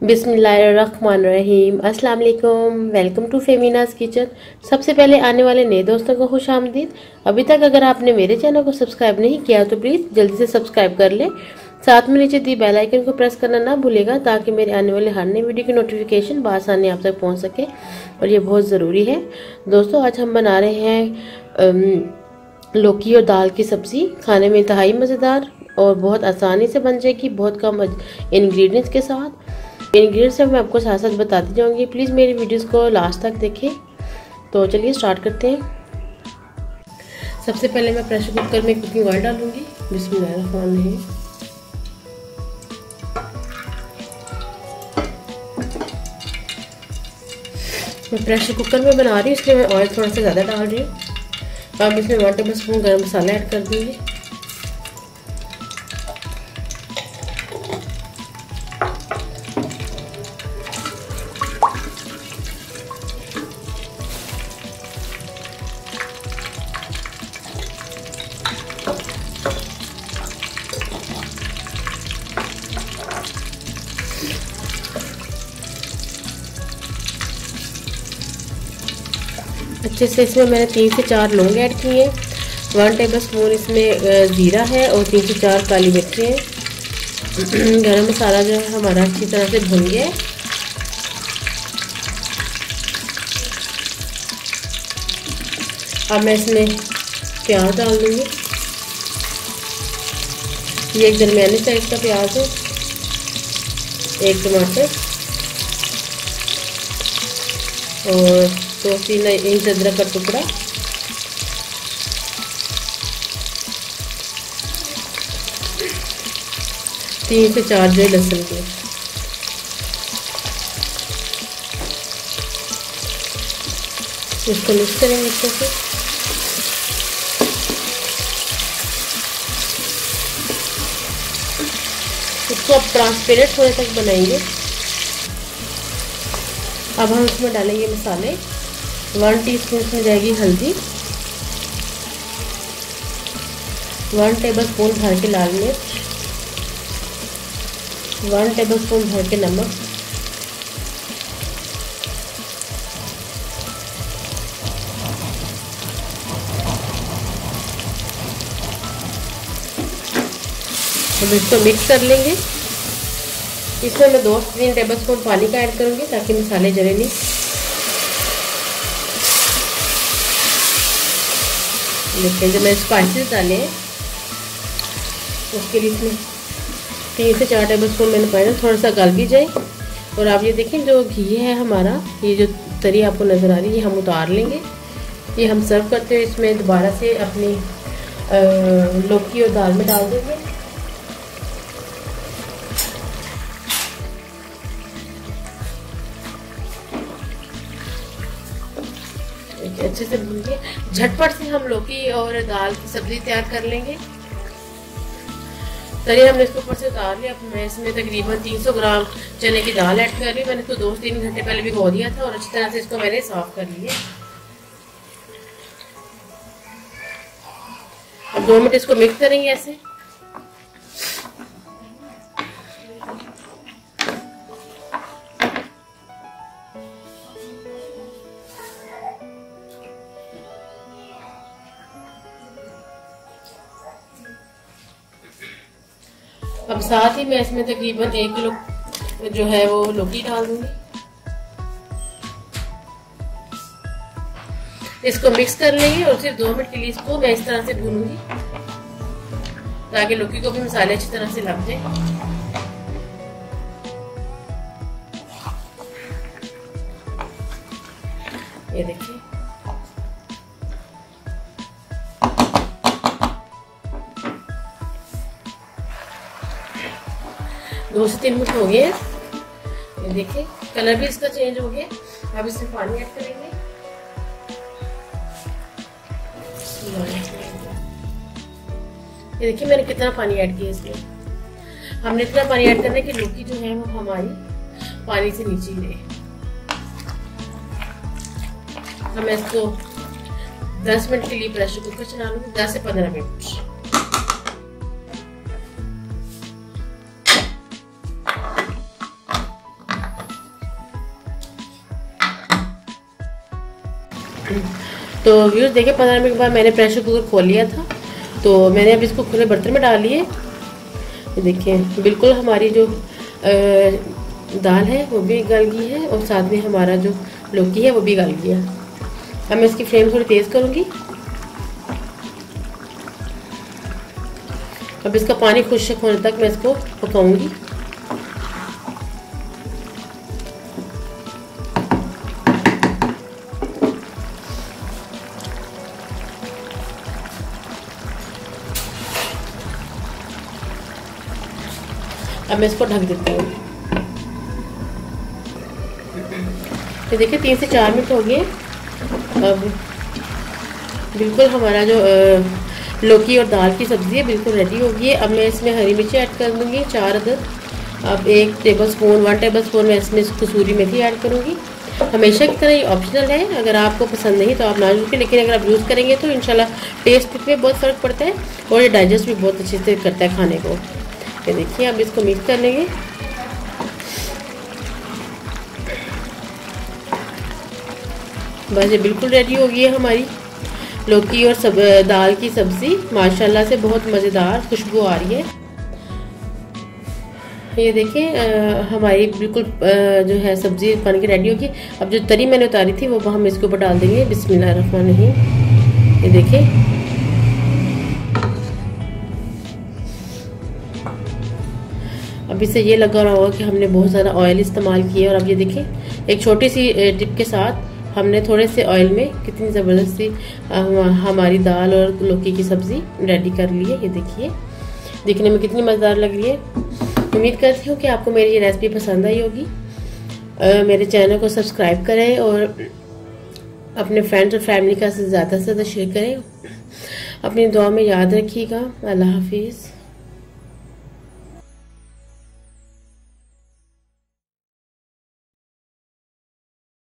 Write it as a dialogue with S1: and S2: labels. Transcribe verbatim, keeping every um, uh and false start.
S1: बिस्मिल्लाहिर्रहमानिर्रहीम। अस्सलाम वालेकुम। Welcome to Femina's kitchen. सबसे पहले आने वाले नए दोस्तों को खुश आमदीद। अभी तक अगर आपने मेरे चैनल को सब्सक्राइब नहीं किया तो प्लीज़ जल्दी से सब्सक्राइब कर ले। साथ में नीचे दी बेल आइकन को प्रेस करना ना भूलेगा ताकि मेरे आने वाले हर नई वीडियो की नोटिफिकेशन बआसानी आप तक पहुँच सके, और ये बहुत ज़रूरी है। दोस्तों आज हम बना रहे हैं लौकी और दाल की सब्ज़ी। खाने में इंतहाई मज़ेदार और बहुत आसानी से बन जाएगी, बहुत कम इंग्रेडिएंट्स के साथ। इंग्रेडिएंट्स मैं आपको साथ साथ बताती जाऊंगी। प्लीज़ मेरी वीडियोस को लास्ट तक देखें। तो चलिए स्टार्ट करते हैं। सबसे पहले मैं प्रेशर कुकर में कुकिंग ऑयल डालूंगी। बिस्मिल्लाहिर्रहमानिर्रहीम। मैं प्रेशर कुकर में बना रही हूँ इसलिए मैं ऑयल थोड़ा सा ज़्यादा डाल रही हूँ। अब इसमें वन टेबल स्पून गर्म मसाला ऐड कर दूंगी। अच्छे से इसमें मैंने तीन से चार लौंग ऐड किए हैं। वन टेबल स्पून इसमें ज़ीरा है और तीन से चार काली मिर्ची है। गरम मसाला जो है हमारा अच्छी तरह से भुन गया है। अब मैं इसमें प्याज डाल दूँगी। ये एक दरमियानी साइज का प्याज है। एक टमाटर और दो तीन इंच अदरक का टुकड़ा, तीन से चार जो लहसुन के। इसको मिक्स करेंगे अच्छे से। इसको अब ट्रांसपेरेंट होने तक बनाएंगे। अब हम इसमें डालेंगे मसाले। वन टीस्पून इसमें जाएगी हल्दी, वन टेबलस्पून भर के लाल मिर्च, वन टेबलस्पून भर के नमक, हम इसको मिक्स कर लेंगे। इसमें मैं दो तीन टेबलस्पून पानी का ऐड करूंगी ताकि मसाले जले नहीं। देखिए जो मैंने स्पाइसेस डाले हैं उसके लिए इसमें तीन से चार टेबल स्पून मैंने पाया, थोड़ा सा गल भी जाए। और आप ये देखें जो घी है हमारा, ये जो तरी आपको नज़र आ रही है, ये हम उतार लेंगे। ये हम सर्व करते हुए इसमें दोबारा से अपनी लौकी और दाल में डाल देंगे। अच्छे से भून के झटपट से हम लौकी और दाल की सब्जी तैयार कर लेंगे। चलिए हमने इसको ऊपर से उतार लिया। अब मैं इसमें तकरीबन तीन सौ ग्राम चने की दाल ऐड कर रही। मैंने इसको दो तीन घंटे पहले भिगो दिया था और अच्छी तरह से इसको मैंने साफ कर लिया। अब दो मिनट इसको मिक्स करेंगे ऐसे। अब साथ ही मैं इसमें तकरीबन एक किलो जो है वो लौकी डाल दूंगी। इसको मिक्स कर लेंगे और सिर्फ दो मिनट के लिए इसको मैं इस तरह से भूनूंगी ताकि लौकी को भी मसाले अच्छी तरह से लग जाए। ये देखिए दो से तीन मिनट हो गए। ये देखिए कलर भी इसका चेंज हो गया। अब इसमें पानी ऐड करेंगे। ये देखिए मैंने कितना पानी ऐड किया इसमें। हमने इतना पानी ऐड करना है कि लौकी जो है वो हमारी पानी से नीचे रहे। हम इसको दस मिनट के लिए प्रेशर कुकर चला लूंगी, दस से पंद्रह मिनट। तो व्यूअर्स देखिए पंद्रह मिनट के बाद मैंने प्रेशर कुकर खोल लिया था, तो मैंने अब इसको खुले बर्तन में डाल लिए। देखिए बिल्कुल हमारी जो दाल है वो भी गल गई है और साथ में हमारा जो लौकी है वो भी गल गया। अब मैं इसकी फ्लेम थोड़ी तेज़ करूँगी। अब इसका पानी खुश्क होने तक मैं इसको पकाऊंगी। अब मैं इसको ढक देती हूँ। ये देखिए तीन से चार मिनट हो गए। अब बिल्कुल हमारा जो लौकी और दाल की सब्ज़ी है बिल्कुल रेडी हो गई है। अब मैं इसमें हरी मिर्ची ऐड कर दूँगी चार अदद। अब एक tablespoon one tablespoon मैं इसमें कसूरी मेथी ऐड करूँगी। हमेशा की तरह ये ऑप्शनल है, अगर आपको पसंद नहीं तो आप ना यूज़ करें, लेकिन अगर आप यूज़ करेंगे तो इंशाल्लाह टेस्ट में बहुत फ़र्क पड़ता है और ये डाइजेस्ट भी बहुत अच्छे से करता है खाने को। ये देखिए अब इसको मिक्स कर लेंगे। बस ये बिल्कुल रेडी हो गई है हमारी लौकी और सब दाल की सब्ज़ी। माशाल्लाह से बहुत मज़ेदार खुशबू आ रही है। ये देखिए हमारी बिल्कुल आ, जो है सब्ज़ी बन के रेडी होगी। अब जो तरी मैंने उतारी थी वो हम इसके ऊपर डाल देंगे। बिस्मिल्लाहिर्रहमानिर्रहीम। ये देखिए अब इससे ये लगा रहा होगा कि हमने बहुत ज़्यादा ऑयल इस्तेमाल किया। और अब ये देखिए एक छोटी सी टिप के साथ हमने थोड़े से ऑयल में कितनी ज़बरदस्ती हमारी दाल और लौकी की सब्ज़ी रेडी कर ली है। ये देखिए दिखने में कितनी मज़ेदार लग रही है। उम्मीद करती हूँ कि आपको मेरी ये रेसिपी पसंद आई होगी। मेरे चैनल को सब्सक्राइब करें और अपने फ्रेंड्स और फैमिली का ज़्यादा से ज़्यादा शेयर करें। अपनी दुआ में याद रखिएगा। अल्लाह हाफिज़।